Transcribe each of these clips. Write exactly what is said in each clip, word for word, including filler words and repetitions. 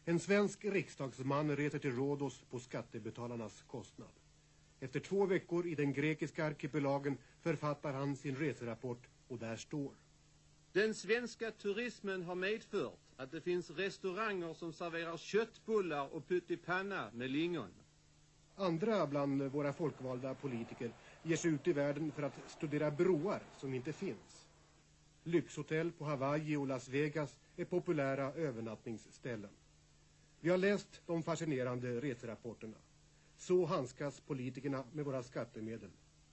En svensk riksdagsman reser till Rhodos på skattebetalarnas kostnad. Efter två veckor i den grekiska arkipelagen författar han sin reserapport och där står: Den svenska turismen har medfört att det finns restauranger som serverar köttbullar och pyttipanna med lingon. Andra bland våra folkvalda politiker ger sig ut i världen för att studera broar som inte finns. Lyxhotell på Hawaii och Las Vegas är populära övernattningsställen. Vi har läst de fascinerande reserapporterna. Så handskas politikerna med våra skattemedel.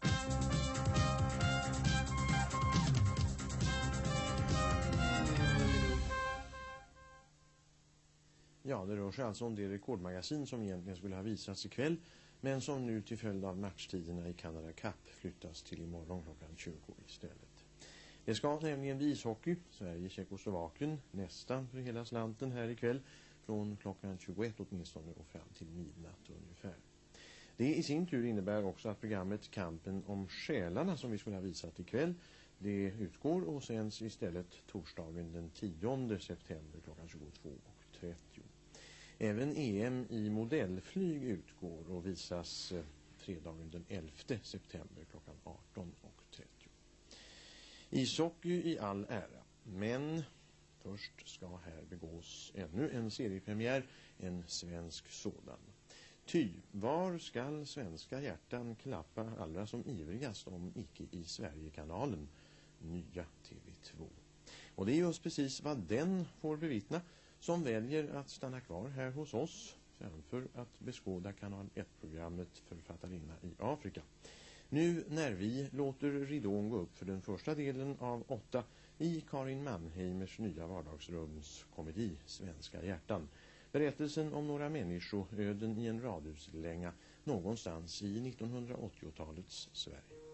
Ja, det rör sig alltså om det rekordmagasin som egentligen skulle ha visats ikväll, men som nu till följd av matchtiderna i Canada Cup flyttas till imorgon klockan tjugo istället. Det ska nämligen bli ishockey, Sverige-Tjeckoslovakien, nästan för hela slanten här ikväll, från klockan tjugoett åtminstone och fram till midnatt ungefär. Det i sin tur innebär också att programmet Kampen om själarna som vi skulle ha visat ikväll, det utgår och sänds istället torsdagen den tionde september klockan tjugotvå och trettio. Även E M i modellflyg utgår och visas fredagen den elfte september klockan arton och trettio. Ishockey i all ära, men först ska här begås ännu en seriepremiär, en svensk sådan. Ty, var skall svenska hjärtan klappa allra som ivrigast om icke i Sverigekanalen, nya T V två. Och det är just precis vad den får bevittna som väljer att stanna kvar här hos oss framför att beskåda kanal ett-programmet Författarinna i Afrika. Nu när vi låter ridån gå upp för den första delen av åtta i Karin Mannheimers nya vardagsrumskomedi Svenska hjärtan. Berättelsen om några människoöden i en radhuslänga någonstans i nittonhundraåttiotalets Sverige.